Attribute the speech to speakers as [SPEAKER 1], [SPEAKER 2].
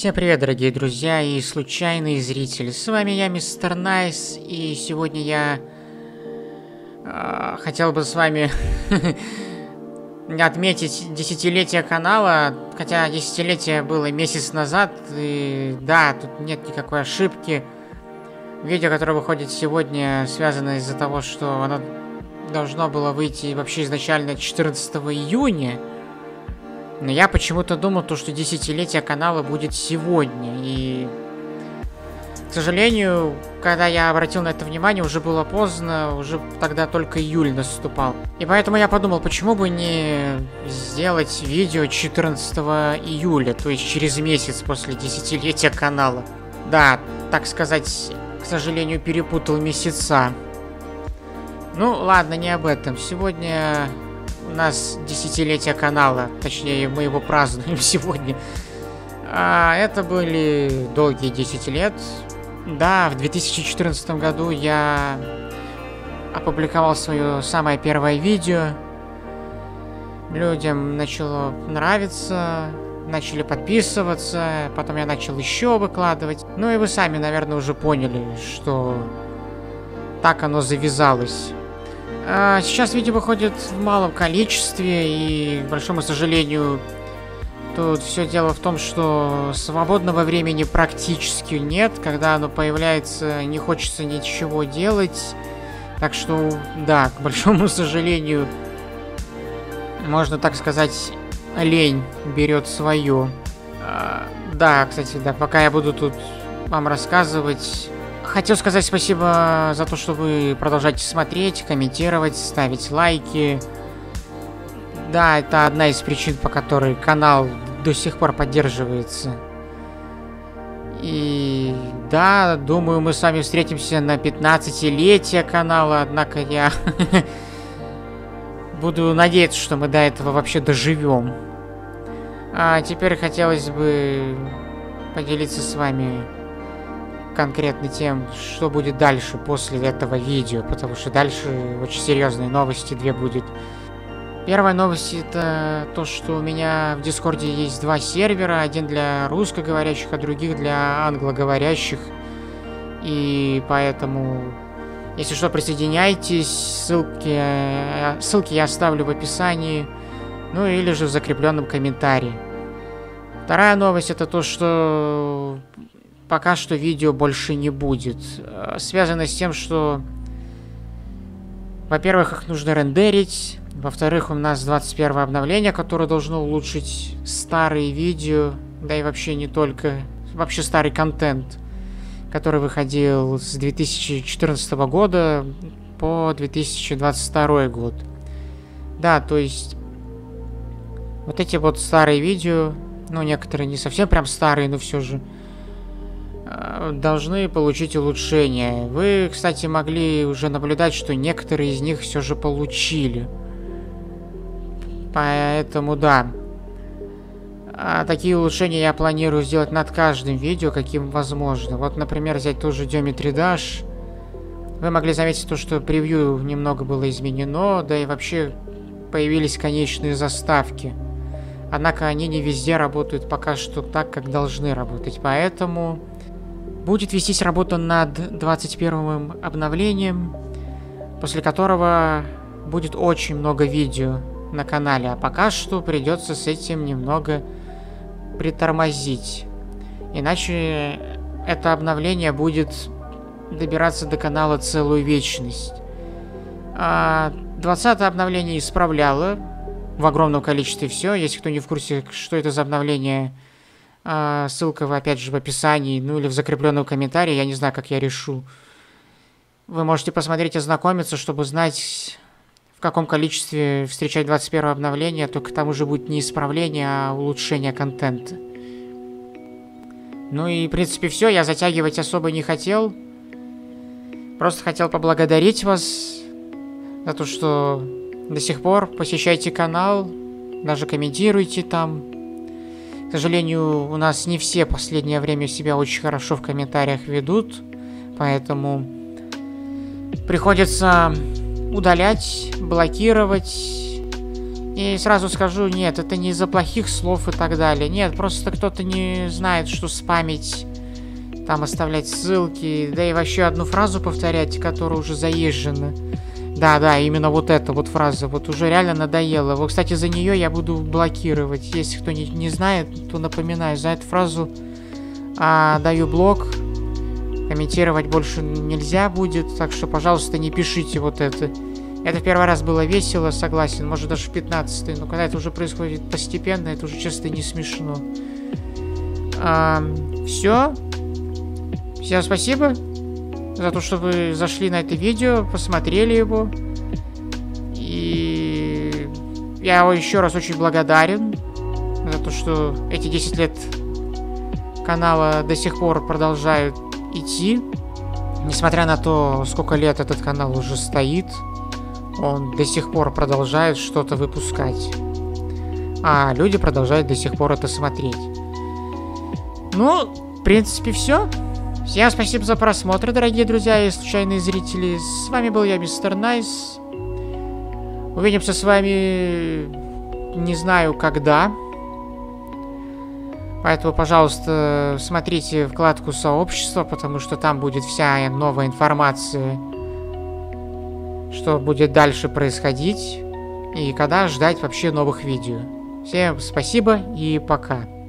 [SPEAKER 1] Всем привет, дорогие друзья и случайные зрители. С вами я, Мистер Найс, и сегодня я хотел бы с вами отметить десятилетие канала, хотя десятилетие было месяц назад, и да, тут нет никакой ошибки. Видео, которое выходит сегодня, связано из-за того, что оно должно было выйти вообще изначально 14 июня. Но я почему-то думал, что десятилетие канала будет сегодня, и... К сожалению, когда я обратил на это внимание, уже было поздно, уже тогда только июль наступал. И поэтому я подумал, почему бы не сделать видео 14 июля, то есть через месяц после десятилетия канала. Да, так сказать, к сожалению, перепутал месяца. Ну, ладно, не об этом. Сегодня... У нас десятилетие канала, точнее, мы его празднуем сегодня. Это были долгие 10 лет. Да, в 2014 году я опубликовал свое самое первое видео. Людям начало нравиться, начали подписываться, потом я начал еще выкладывать. Ну и вы сами, наверное, уже поняли, что так оно завязалось. Сейчас видео выходит в малом количестве, и, к большому сожалению, тут все дело в том, что свободного времени практически нет. Когда оно появляется, не хочется ничего делать. Так что, да, к большому сожалению, можно так сказать, лень берет свое. Да, кстати, да, пока я буду тут вам рассказывать... Хотел сказать спасибо за то, что вы продолжаете смотреть, комментировать, ставить лайки. Да, это одна из причин, по которой канал до сих пор поддерживается. И да, думаю, мы с вами встретимся на 15-летие канала, однако я буду надеяться, что мы до этого вообще доживем. А теперь хотелось бы поделиться с вами конкретно тем, что будет дальше после этого видео, потому что дальше очень серьезные новости, две будет. Первая новость это то, что у меня в Дискорде есть два сервера, один для русскоговорящих, а других для англоговорящих. И поэтому, если что, присоединяйтесь, ссылки я оставлю в описании, ну или же в закрепленном комментарии. Вторая новость это то, что пока что видео больше не будет. Связано с тем, что, во-первых, их нужно рендерить. Во-вторых, у нас 21 обновление, которое должно улучшить старые видео. Да и вообще не только. Вообще старый контент, который выходил с 2014 года по 2022 год. Да, то есть вот эти вот старые видео, ну некоторые не совсем прям старые, но все же, должны получить улучшение. Вы, кстати, могли уже наблюдать, что некоторые из них все же получили. Поэтому да. Такие улучшения я планирую сделать над каждым видео, каким возможно. Вот, например, взять ту же Geometry Dash. Вы могли заметить то, что превью немного было изменено, да и вообще появились конечные заставки. Однако они не везде работают пока что так, как должны работать. Поэтому будет вестись работа над 21-м обновлением, после которого будет очень много видео на канале. А пока что придется с этим немного притормозить. Иначе это обновление будет добираться до канала целую вечность. 20-е обновление исправляло в огромном количестве все. Если кто не в курсе, что это за обновление, ссылка, опять же, в описании, ну или в закрепленном комментарии, я не знаю, как я решу. Вы можете посмотреть, ознакомиться, чтобы знать, в каком количестве встречать 21 обновление, только там уже будет не исправление, а улучшение контента. Ну и, в принципе, все, я затягивать особо не хотел. Просто хотел поблагодарить вас за то, что до сих пор посещаете канал, даже комментируйте там. К сожалению, у нас не все в последнее время себя очень хорошо в комментариях ведут, поэтому приходится удалять, блокировать И сразу скажу, нет, это не из-за плохих слов и так далее. Нет, просто кто-то не знает, что спамить, там оставлять ссылки, да и вообще одну фразу повторять, которая уже заезжена. Да, именно вот эта вот фраза, вот уже реально надоела. Вот, кстати, за нее я буду блокировать. Если кто не знает, то напоминаю, за эту фразу даю блок. Комментировать больше нельзя будет, так что, пожалуйста, не пишите вот это. Это в первый раз было весело, согласен, может даже в 15-й, но когда это уже происходит постепенно, это уже, честно, не смешно. Все. Всем спасибо за то, что вы зашли на это видео, посмотрели его. И я еще раз очень благодарен за то, что эти 10 лет канала до сих пор продолжают идти. Несмотря на то, сколько лет этот канал уже стоит, он до сих пор продолжает что-то выпускать. А люди продолжают до сих пор это смотреть. Ну, в принципе, все. Всем спасибо за просмотр, дорогие друзья и случайные зрители. С вами был я, Мистер Найс. Увидимся с вами не знаю когда. Поэтому, пожалуйста, смотрите вкладку сообщества, потому что там будет вся новая информация, что будет дальше происходить и когда ждать вообще новых видео. Всем спасибо и пока.